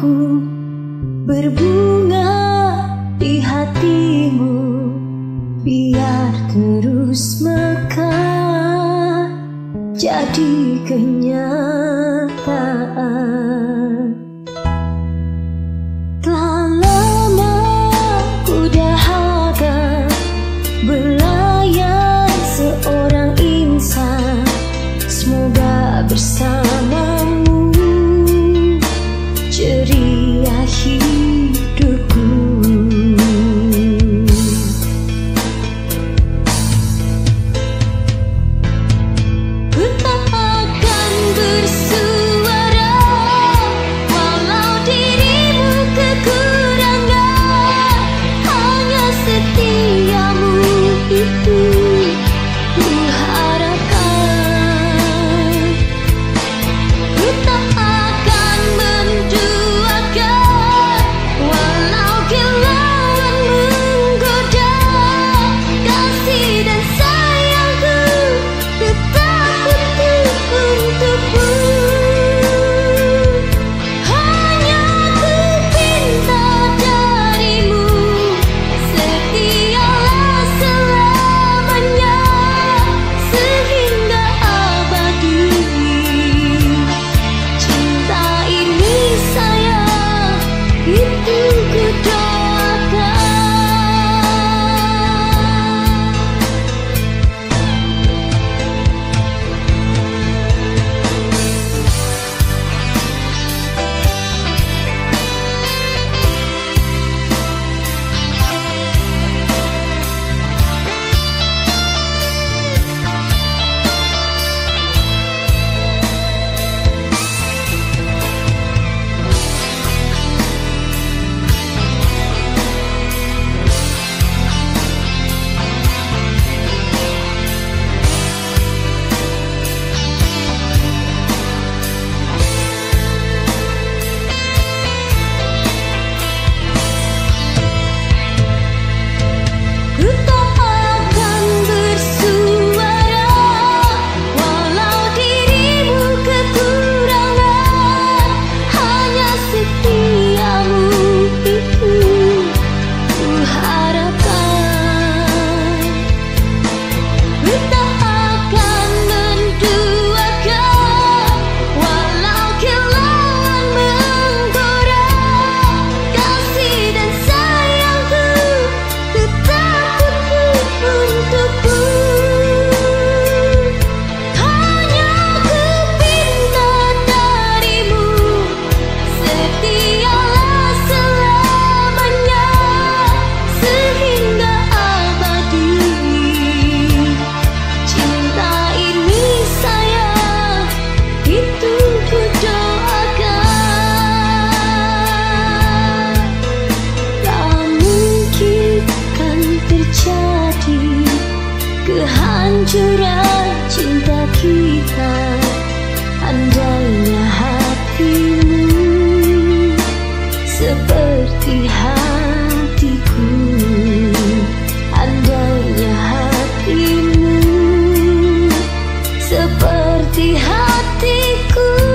aku berbunga di hatimu, biar terus mekar jadi kenyataan. Telah lama ku dahaga berlayar seorang insan, semoga bersamamu ceria hidupku. Ku tak akan bersuara walau dirimu kekurangan, hanya setiamu itu ku harapkan. Ku tak akan menduakan walau kilauan menggoda, kasih dan sayangku tetap utuh untukmu. Hanya ku pinta darimu, setialah selamanya sehingga abadi. Cinta ini sayang, itu ku doakan. Ku tak akan bersuara walau dirimu kekurangan, hanya setiamu itu ku harapkan. Ku tak akan menduakan walau kilauan menggora, kasih dan sayangku tetap utuh untukmu. Hanya ku pinta darimu, setialah selamanya sehingga abadi. Cinta ini sayang, itu ku doakan. Tak mungkin kan terjadi kehancuran cinta kita, andainya hatimu seperti hatiku, andainya hatimu seperti hatiku.